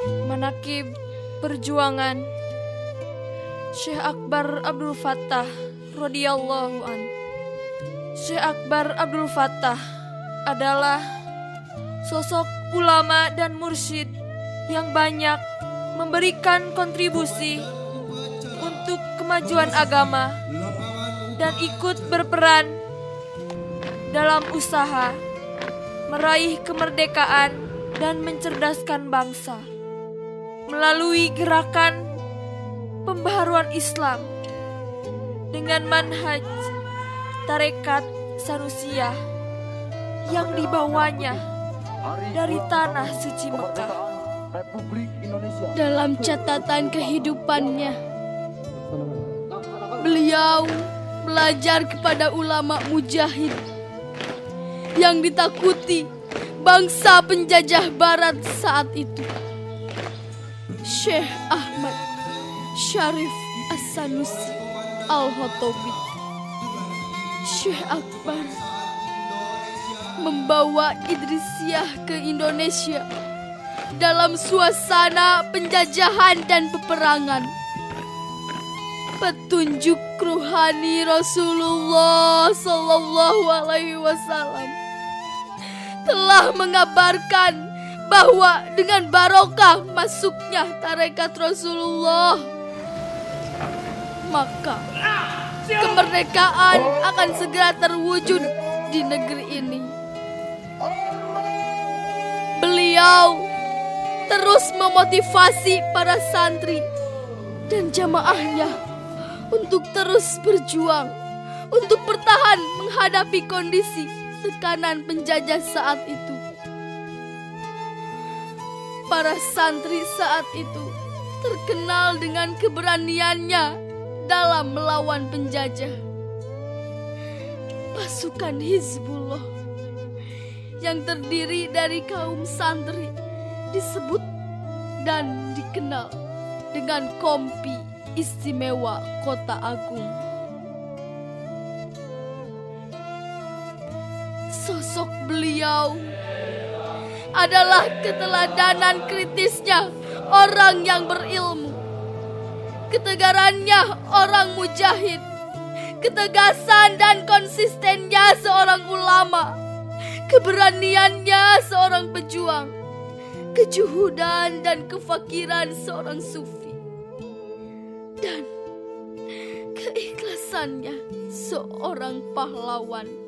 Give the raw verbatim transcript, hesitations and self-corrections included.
Manaqib perjuangan Syekh Akbar Abdul Fattah radhiyallahu an. Syekh Akbar Abdul Fattah adalah sosok ulama dan mursyid yang banyak memberikan kontribusi untuk kemajuan agama dan ikut berperan dalam usaha meraih kemerdekaan dan mencerdaskan bangsa melalui gerakan pembaharuan Islam dengan manhaj tarekat Sanusiyah yang dibawanya dari tanah suci Mekah. Dalam catatan kehidupannya, beliau belajar kepada ulama mujahid yang ditakuti bangsa penjajah barat saat itu, Syekh Ahmad Syarif As-Sanusi Al-Hotobi. Syekh Akbar membawa Idrisiyah ke Indonesia dalam suasana penjajahan dan peperangan. Petunjuk ruhani Rasulullah Sallallahu Alaihi Wasallam telah mengabarkan bahwa dengan barokah masuknya tarekat Rasulullah, maka kemerdekaan akan segera terwujud di negeri ini. Beliau terus memotivasi para santri dan jamaahnya untuk terus berjuang, untuk bertahan menghadapi kondisi tekanan penjajah saat itu. Para santri saat itu terkenal dengan keberaniannya dalam melawan penjajah. Pasukan Hizbullah yang terdiri dari kaum santri disebut dan dikenal dengan Kompi Istimewa Kota Agung. Sosok beliau adalah keteladanan kritisnya orang yang berilmu, ketegarannya orang mujahid, ketegasan dan konsistennya seorang ulama, keberaniannya seorang pejuang, kejuhudan dan kefakiran seorang sufi, dan keikhlasannya seorang pahlawan.